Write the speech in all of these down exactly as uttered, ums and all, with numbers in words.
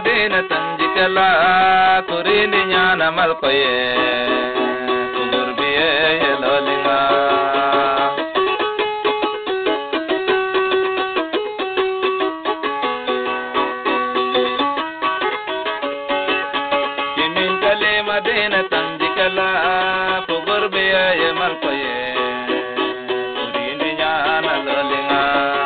madina tanjikala kurini nyana malkoye kugurbiye yelolinga kimin kale madina tanjikala kugurbiye yemalkoye kurini nyana lolinga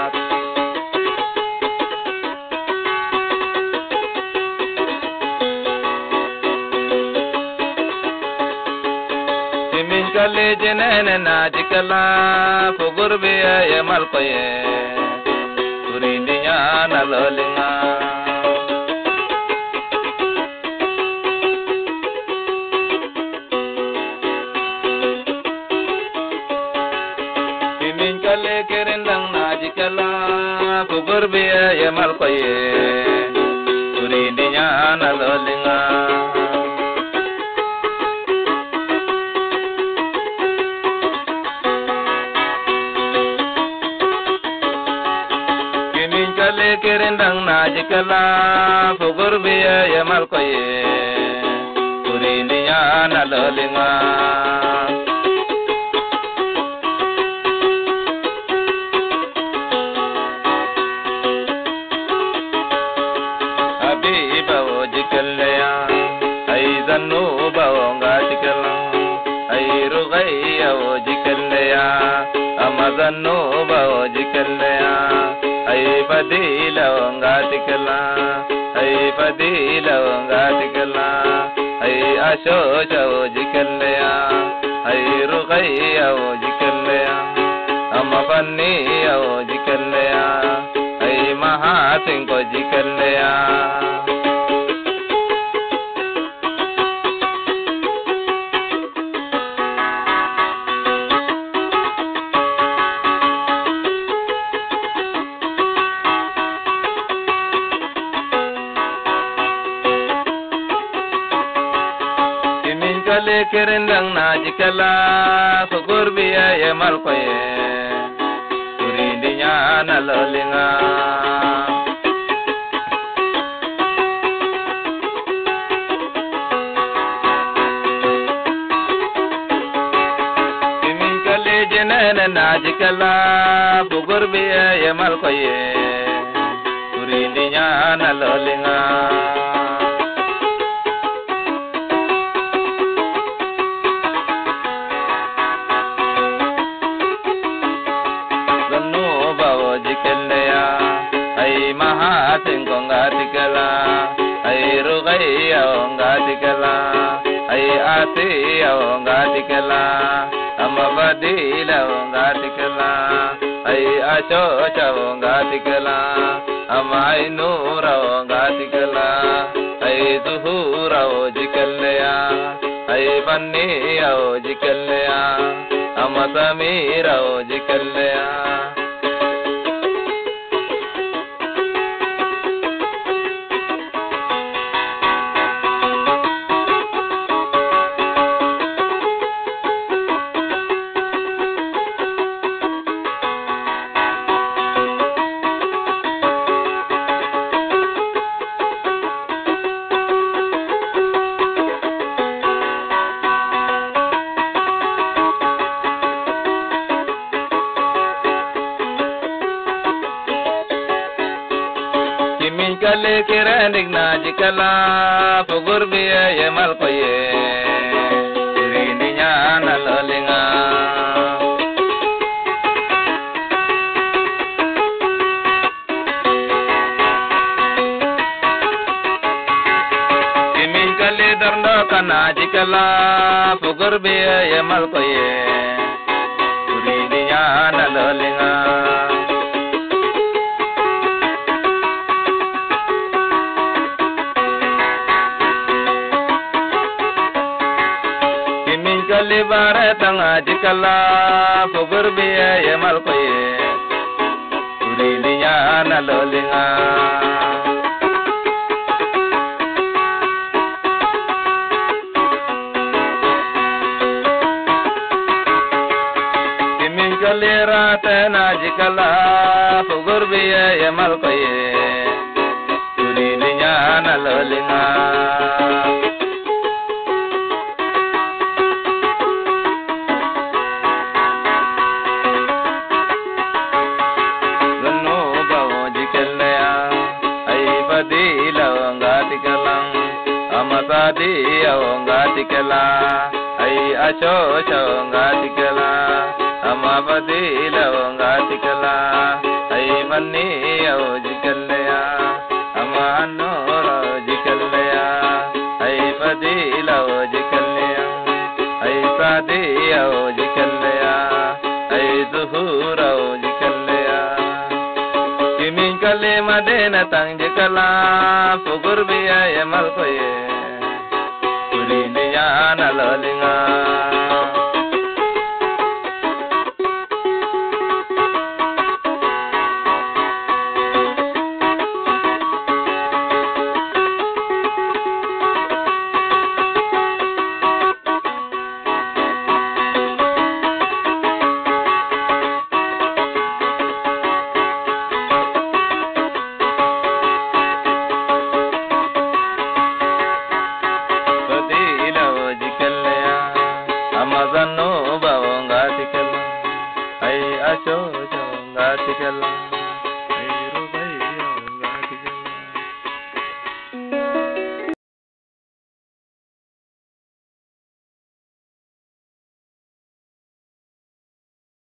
kale jenene najikala fugurbe ya malkoye kurindinya nalolinga kimin kale kerendang najikala fugurbe ya malkoye kurindinya nalolinga kerendang najikala fugurbiya ya malkoye kurindinya nalolinga habiba ojikallaya ay zannu bawonga tikalla ay rugayya ojikallaya amazannu bawojikallaya ay padila wangatikala ay padila wangatikala ay ashosha ojikallaya ay ruqayya ojikallaya amma fanniya ojikallaya ay mahasin ojikallaya kale kerendang najikala fugurbiya ya malkoye kurindinya nalolinga kimin kale jenene najikala fugurbiya ya malkoye kurindinya nalolinga ay mahasin kongatikala ay rugayya ongatikala ay atiya ongatikala amma badila ongatikala ay ashosha ongatikala amma ay nura ongatikala ay zuhura ojikallaya ay banniya ojikallaya amma samira ojikallaya kale kerendik najikala fugurbiya ya malkoye kurindinya nalolinga kimin kale darndo kanajikala fugurbiya ya malkoye kurindinya nalolinga kale baratang ajikala fugurbiya ya malkoye kurindinya nalolinga kimin kale ratana ajikala fugurbiya ya malkoye kurindinya lolinga Zanu bawo jikelle ya ay fadila ngati kalang amasadi ngati kala ay acho cho ngati kala ama fadila ngati kala ay manni jikelle ya ama nora jikelle ya ay fadila jikelle ya ay sadi jikelle ya ay zuhura jikelle ya kimin kale madena tang jikala fugur biya yamal koye kulini ya nalolinga Amazano bawanga tikala ay acho chonga tikala